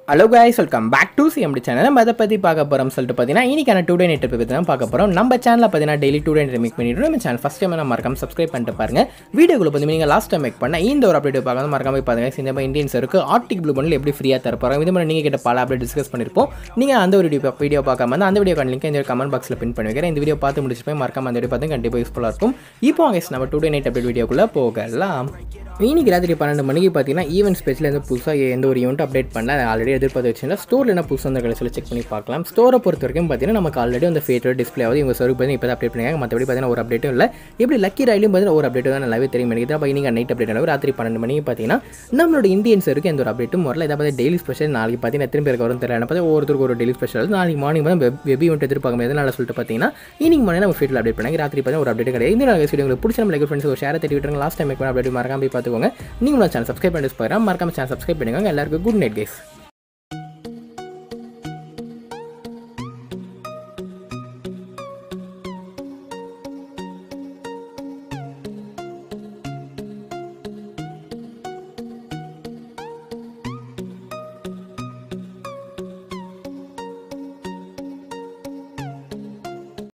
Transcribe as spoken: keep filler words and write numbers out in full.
Hello guys, welcome back to C M D channel. நம்ம அத பத்தி பார்க்க போறோம் சொல்லிட்டு பாத்தீனா இன்னைக்கான டூ டே நைட் பத்தி தான் பார்க்க போறோம். நம்ம சேனல்ல பாத்தீனா daily today night make பண்ணிட்டு நம்ம சேனல் ஃபர்ஸ்ட் டைம் நான் மறக்காம சப்ஸ்கிரைப் பண்ணிட்டு பாருங்க. வீடியோக்குள்ள வந்து நீங்க லாஸ்ட் டைம் மேக் பண்ண இந்த ஒரு அப்டேட் பார்க்காம மறக்காம போய் பாருங்க. இந்த மாதிரி இந்தியன் சருக்கு ஆர்டிக் ப்ளூ பண்டில் எப்படி ஃப்ரீயா தர போறாங்க. இது மாதிரி நீங்க கிட்ட பல அப்டேட் டிஸ்கஸ் பண்ணிருப்போம். நீங்க அந்த ஒரு வீடியோ வீடியோ பார்க்காம அந்த அந்த வீடியோக்கான லிங்க் இந்த கமெண்ட் பாக்ஸ்ல பின் பண்ணி வைக்கிறேன். இந்த வீடியோ பார்த்து முடிச்சிட்டு போய் மறக்காம அந்த வீடியோ பார்த்து கண்டிப்பா யூஸ்ஃபுல்லா இருக்கும். இப்போ गाइस நம்ம டூ டே நைட் அப்டேட் வீடியோக்குள்ள போகலாம். இன்னைக்கு ராத்திரி பன்னெண்டு மணிக்கு பார்த்தீங்கன்னா ஈவென்ட் ஸ்பேஸில் எந்த புதுசாக எந்த ஒரு ஈவெண்ட் அப்டேட் பண்ணல ஆல்ரெடி எதிர்பார்த்து வச்சுருந்தா ஸ்டோரில் என்ன புதுசாக அந்த சொல்லி செக் பண்ணி பார்க்கலாம். ஸ்டோரை பொறுத்த வரைக்கும் பார்த்தீங்கன்னா நமக்கு ஆல்ரெடி அந்த ஃபேட்டோட டிஸ்பிளே ஆகுது. இவங்க சர்வ் பண்ணி இப்போ தான் அப்டேட் பண்ணியாங்க. மற்றபடி பார்த்தீங்கன்னா ஒரு அப்டேட்டும் இல்லை. எப்படி லக்கி ராயிலும் பார்த்தீங்கன்னா ஒரு அப்டேட் தான் நல்லாவே தெரியும் நினைக்கிது. அப்போ இன்னைக்கு நைட் அப்டேட் அளவு ராத்திரி பன்னெண்டு மணிக்கு பார்த்தீங்கன்னா நம்மளோட இந்தியன் சருக்கு எந்த ஒரு அப்டேட்டும் வரல. இதை பார்த்து டெய்லி ஸ்பெஷல் நாளைக்கு பார்த்தீங்கன்னா எத்தனை பேருக்கு வரும் தெரியல. பார்த்து ஒவ்வொருத்தருக்கு ஒரு டெய்லி ஸ்பெஷல் நாளைக்கு மார்னிங் வந்து வெப் ஈவெண்ட் எதிர்பார்க்க முடியாது சொல்லிட்டு பார்த்தீங்கன்னா இன்னைக்கு மார்னிங் நம்ம ஃபேட்டில் அப்டேட் பண்ணாங்க. ராத்திரி பார்த்தீங்கன்னா ஒரு அப்டேட் கிடையாது. இந்த நாள் வீடியோ உங்களுக்கு பிடிச்ச நம்ம லைக் ஃப்ரெண்ட்ஸ் ஒரு ஷேர் தட்டி விட்டுருங்க. லாஸ்ட் டைம் மேக் பண்ண அப்டேட் மறக்காம போய் பார்த்துக்கோங்க. நீங்கள் சேனல் சப்ஸ்கிரைப் பண்ணி போகிறேன் மறக்காம சேனல் சப்ஸ்கிரைப் பண்ணுங்க. எல்லாருக்கும் குட் நைட் கைஸ்.